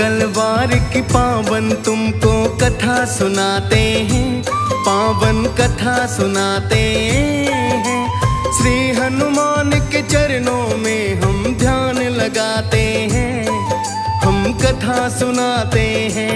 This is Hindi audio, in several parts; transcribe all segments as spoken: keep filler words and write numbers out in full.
मंगलवार की पावन तुमको कथा सुनाते हैं, पावन कथा सुनाते हैं। श्री हनुमान के चरणों में हम ध्यान लगाते हैं, हम कथा सुनाते हैं।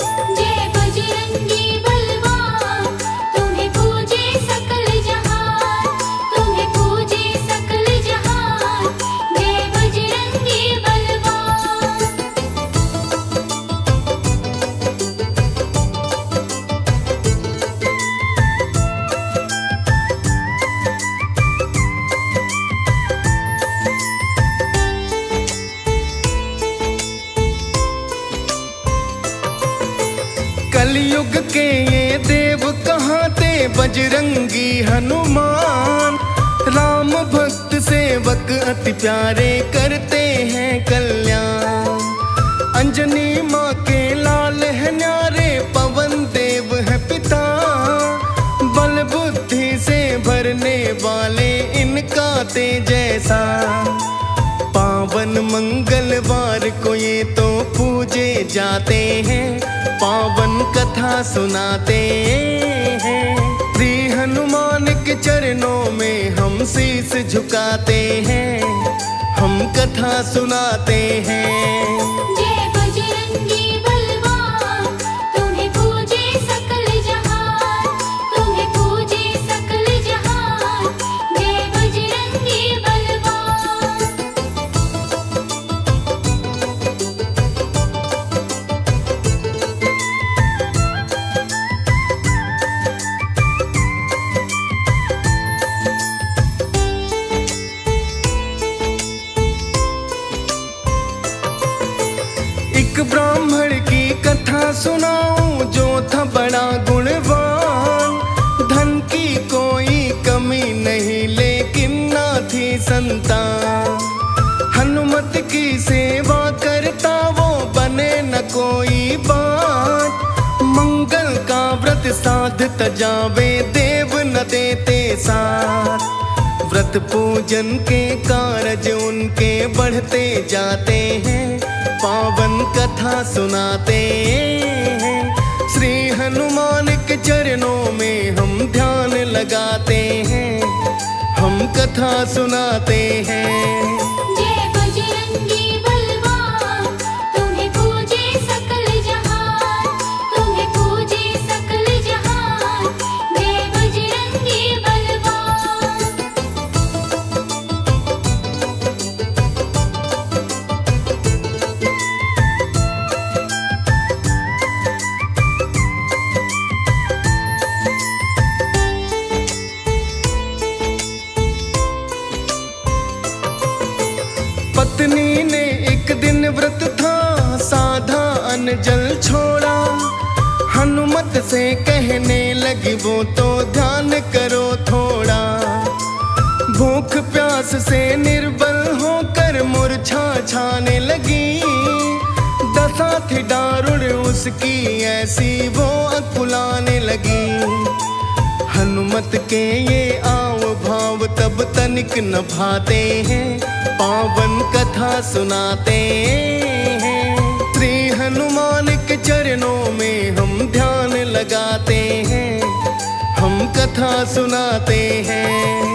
कलयुग के ये देव कहाँ थे बजरंगी हनुमान, राम भक्त सेवक अति प्यारे करते हैं कल्याण। अंजनी माँ के लाल है न्यारे, पवन देव है पिता, बल बुद्धि से भरने वाले इनका तेज जैसा। पावन मंगलवार को ये तो पूजे जाते हैं, पावन कथा सुनाते हैं। श्री हनुमान के चरणों में हम शीश झुकाते हैं, हम कथा सुनाते हैं। एक ब्राह्मण की कथा सुनाऊं जो था बड़ा गुणवान, धन की कोई कमी नहीं लेकिन ना थी संतान। हनुमत की सेवा करता वो बने न कोई बात, मंगल का व्रत साधता जावे देव न देते साथ। व्रत पूजन के कार्य उनके बढ़ते जाते हैं, पावन कथा सुनाते हैं। श्री हनुमान के चरणों में हम ध्यान लगाते हैं, हम कथा सुनाते हैं। पत्नी ने एक दिन व्रत था साधा अन्न जल छोड़ा, हनुमत से कहने लगी वो तो ध्यान करो थोड़ा। भूख प्यास से निर्बल होकर मूर्छा छाने लगी, दशा थी दारुण उसकी ऐसी वो अकुलाने लगी। हनुमत के ये आव भाव तब तनिक न भाते हैं, पावन कथा सुनाते हैं। श्री हनुमान के चरणों में हम ध्यान लगाते हैं, हम कथा सुनाते हैं।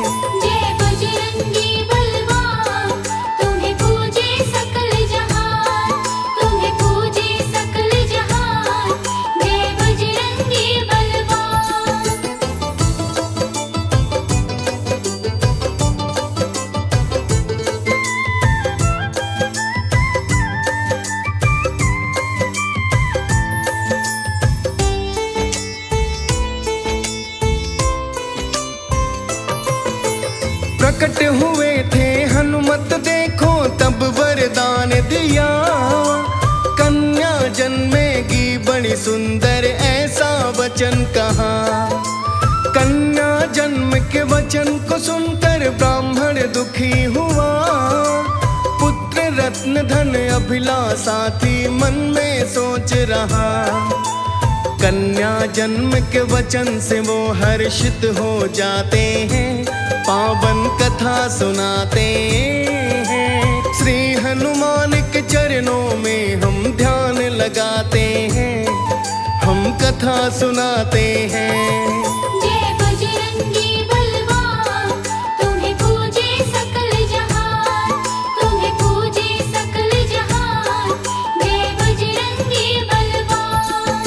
प्रकट हुए थे हनुमत देखो तब वरदान दिया, कन्या जन्मेगी बड़ी सुंदर ऐसा वचन कहा। कन्या जन्म के वचन को सुनकर ब्राह्मण दुखी हुआ, पुत्र रत्न धन अभिलाषा थी मन में सोच रहा। कन्या जन्म के वचन से वो हर्षित हो जाते हैं, पावन कथा सुनाते हैं। श्री हनुमान के चरणों में हम ध्यान लगाते हैं, हम कथा सुनाते हैं। जय बजरंगी बलवान, तुम्हें पूजे सकल जहान, तुम्हें पूजे सकल जहान। जय बजरंगी बलवान।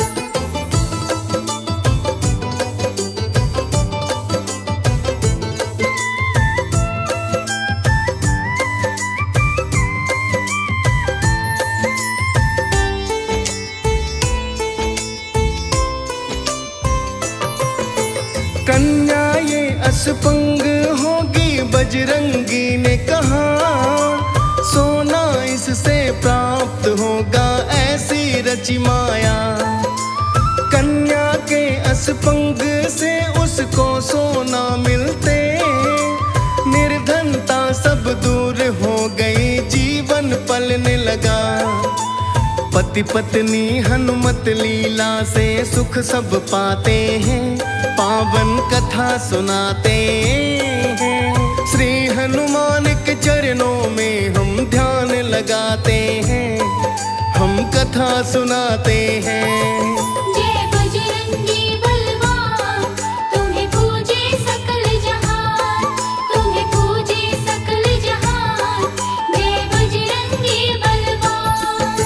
कन्या ये असपंग होगी, बजरंगी ने कहा, सोना इससे प्राप्त होगा ऐसी रची माया। कन्या के असपंग से उसको सोना मिलते, निर्धनता सब दूर हो गई, जीवन पलने लगा। पति पत्नी हनुमत लीला से सुख सब पाते हैं, पावन कथा सुनाते हैं। श्री हनुमान के चरणों में हम ध्यान लगाते हैं, हम कथा सुनाते हैं। जय बजरंगी बलवान, तुम्हें पूजे सकल जहान, तुम्हें पूजे सकल जहान। जय बजरंगी बलवान।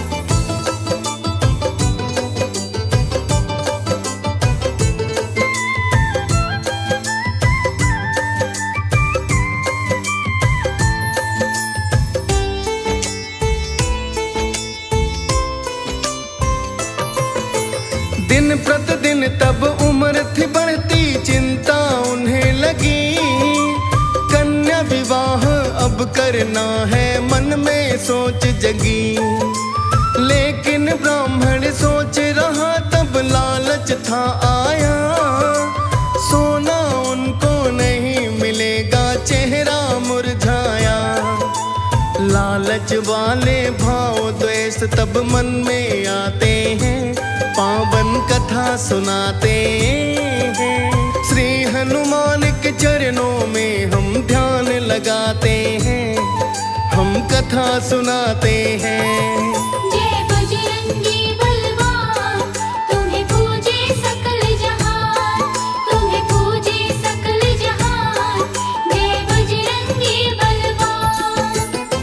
दिन प्रतिदिन तब उम्र थी बढ़ती, चिंता उन्हें लगी, कन्या विवाह अब करना है, मन में सोच जगी। लेकिन ब्राह्मण सोच रहा तब लालच था आया, सोना उनको नहीं मिलेगा, चेहरा मुरझाया। लालच वाले भाव द्वेष तब मन में आते हैं, पावन कथा सुनाते हैं। श्री हनुमान के चरणों में हम ध्यान लगाते हैं, हम कथा सुनाते हैं। जय बजरंगी बलवान, तुम्हें पूजे सकल जहान, तुम्हें पूजे सकल जहान। जय बजरंगी बलवान।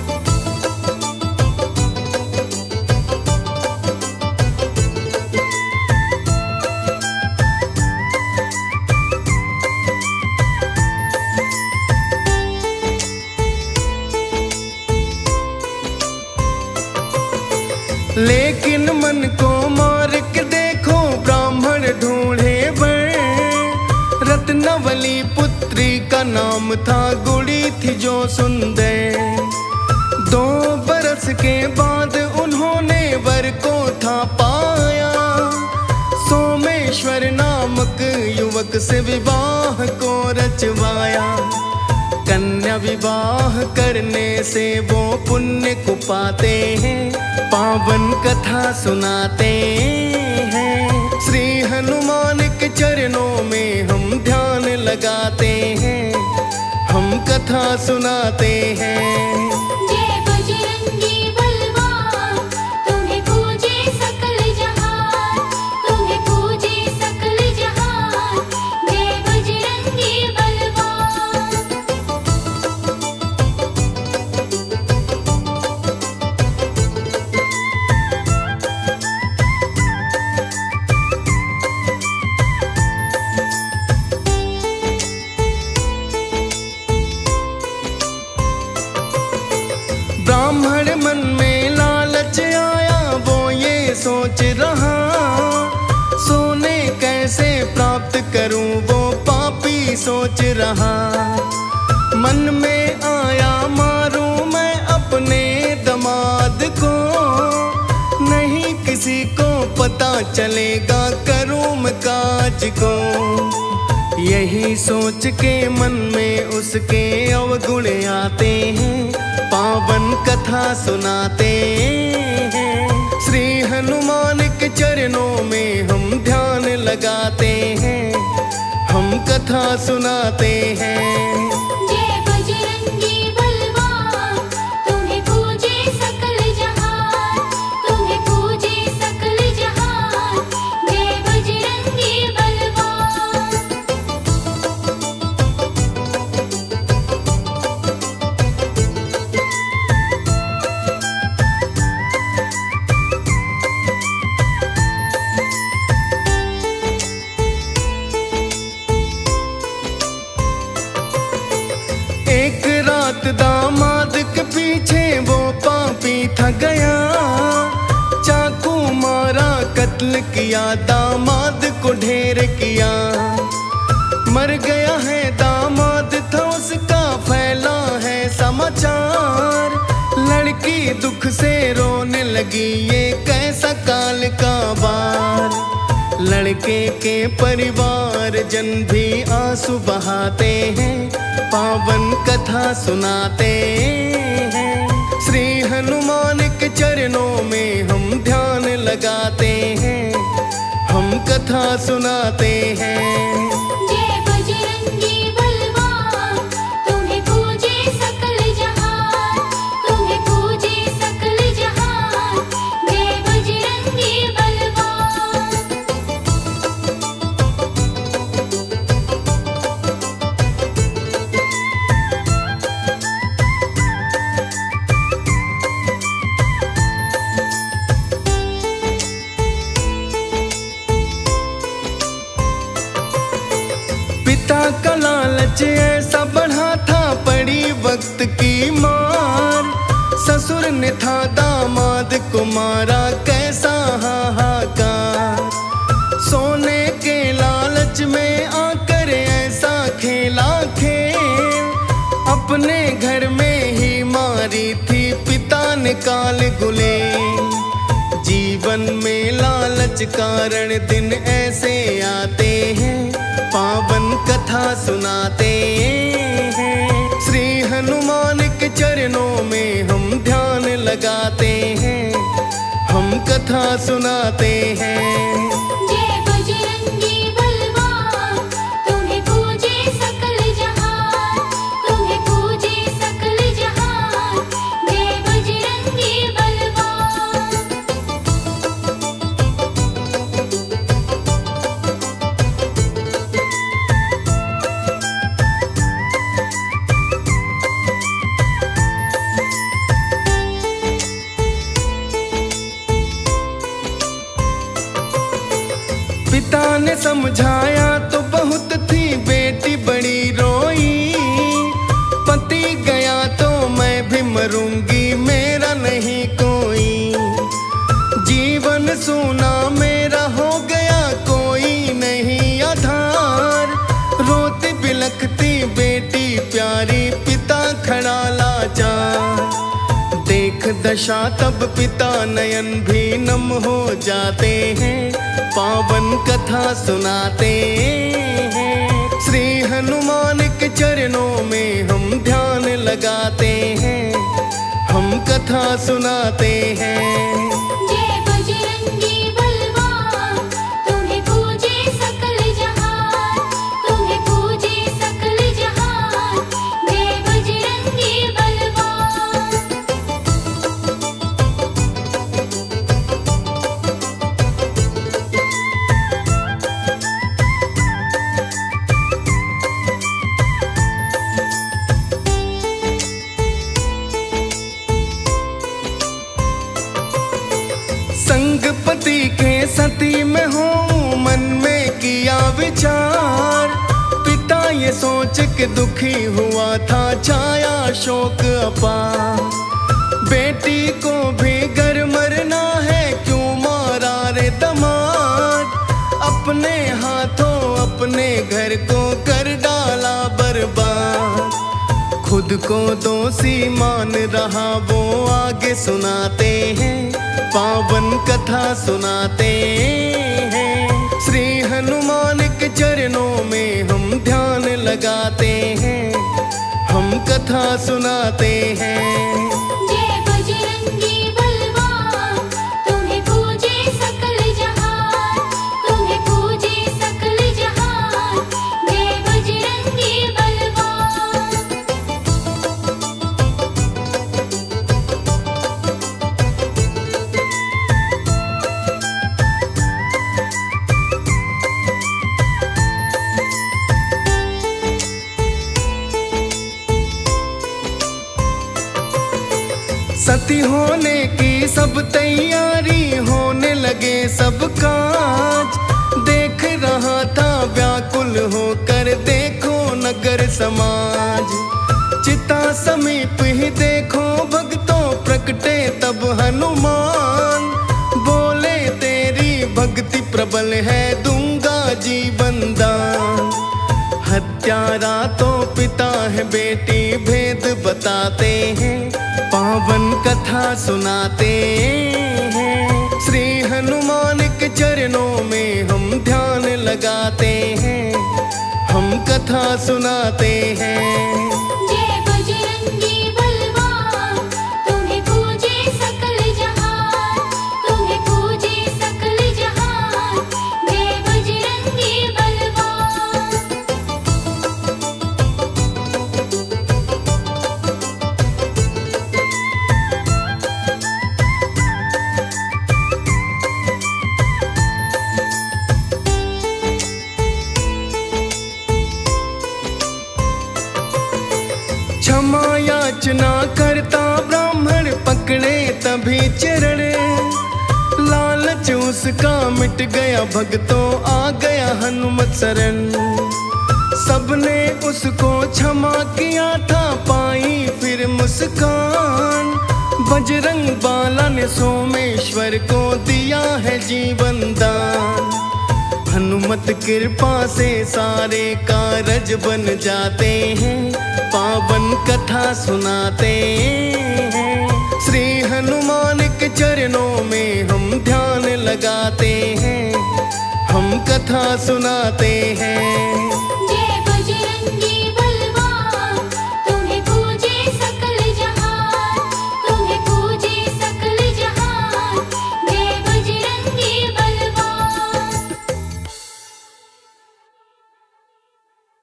लेकिन मन को मार के देखो, ब्राह्मण ढूंढे वर, रत्नवली पुत्री का नाम था, गुड़ी थी जो सुंदर। दो बरस के बाद उन्होंने वर को था पाया, सोमेश्वर नामक युवक से विवाह को रचवाया। कन्या विवाह करने से वो पुण्य को पाते हैं, पावन कथा सुनाते हैं। श्री हनुमान के चरणों में हम ध्यान लगाते हैं, हम कथा सुनाते हैं। जय बजरंगी बलवान, तुम्हें पूजे सकल जहान, तुम्हें पूजे सकल जहान। जय बजरंगी बलवान। ब्राह्मण मन में लालच आया, वो ये सोच रहा, सोने कैसे प्राप्त करूं, वो पापी सोच रहा। मन में आया मारूं मैं अपने दमाद को, नहीं किसी को पता चलेगा करूं मैं काज को। यही सोच के मन में उसके अवगुण आते हैं, पावन कथा सुनाते हैं। श्री हनुमान के चरणों में हम ध्यान लगाते हैं, हम कथा सुनाते हैं। जय बजरंगी बलवान, तुम्हें पूजे सकल जहान, तुम्हें पूजे कत्ल किया, दामाद को ढेर किया। मर गया है दामाद था उसका, फैला है समाचार। लड़की दुख से रोने लगी, ये कैसा काल का बार। लड़के के परिवार जन भी आंसू बहाते हैं, पावन कथा सुनाते हैं। श्री हनुमान के चरणों में हम ध्यान लगाते हैं, हम कथा सुनाते हैं। जय बजरंगी बलवान, तुम्हें पूजे सकल जहान, तुम्हें पूजे सकल जहान। जय बजरंगी बलवान। पिता का लालच ऐसा बढ़ा था, पड़ी वक्त की मार। ससुर ने था दामाद को मारा, कैसा हाहाकार। सोने के लालच में आकर ऐसा खेला खेल, अपने घर में ही मारी थी पिता ने काल गुलेल। जीवन में लालच कारण दिन ऐसे आते हैं, पावन कथा सुनाते हैं। श्री हनुमान के चरणों में हम ध्यान लगाते हैं, हम कथा सुनाते हैं। जय बजरंगी बलवान, तुम्हें पूजे सकल जहान, तुम्हें पूजे सकल जहान। जय बजरंगी बलवान। पिता ने समझाया तो बहुत थी, बेटी बड़ी रोई। पति गया तो मैं भी मरूंगी, मेरा नहीं कोई। जीवन सूना मेरा हो गया, कोई नहीं आधार। रोती बिलखती बेटी प्यारी, पिता खड़ा लाचार। देख दशा तब पिता नयन भी नम हो जाते हैं, पावन कथा सुनाते हैं। श्री हनुमान के चरणों में हम ध्यान लगाते हैं, हम कथा सुनाते हैं। जय बजरंगी बलवान, तुम्हें पूजे सकल जहान, तुम्हें पूजे सकल जहान। जय बजरंगी बलवान। संग पति के सती में हूँ, मन में किया विचार। पिता ये सोच के दुखी हुआ था, छाया शोक अपार। बेटी को भी घर मरना है, क्यों मारा रे दमाद। अपने हाथों अपने घर को कर डाला बर्बाद। खुद को दोषी मान रहा वो आगे सुनाते हैं, पावन कथा सुनाते हैं। श्री हनुमान के चरणों में हम ध्यान लगाते हैं, हम कथा सुनाते हैं। जय बजरंगी बलवान, तुम्हें पूजे सकल जहान, तुम्हें पूजे सकल जहान। जय बजरंगी बलवान। सती होने की सब तैयारी, होने लगे सब काज। देख रहा था व्याकुल होकर, देखो नगर समाज। चिता समीप ही देखो भक्तों, प्रकटे तब हनुमान। बोले तेरी बोल है दूंगा जीवन दान। हत्यारा तो पिता है बेटी भेद बताते हैं, पावन कथा सुनाते हैं। श्री हनुमान के चरणों में हम ध्यान लगाते हैं, हम कथा सुनाते हैं। जय बजरंगी बलवान, तुम्हें पूजे सकल जहान, तुम्हें पूजे सकल जहान। जय बजरंगी बलवान। क्षमा याचना करता ब्राह्मण पकड़े तभी चरण, लालच उसका मिट गया भक्तों आ गया हनुमत शरण। सबने उसको क्षमा किया था पाई फिर मुस्कान, बजरंग बाला ने सोमेश्वर को दिया है जीवन दान। हनुमत कृपा से सारे कारज बन जाते हैं, पावन कथा सुनाते हैं। श्री हनुमान के चरणों में हम ध्यान लगाते हैं, हम कथा सुनाते हैं।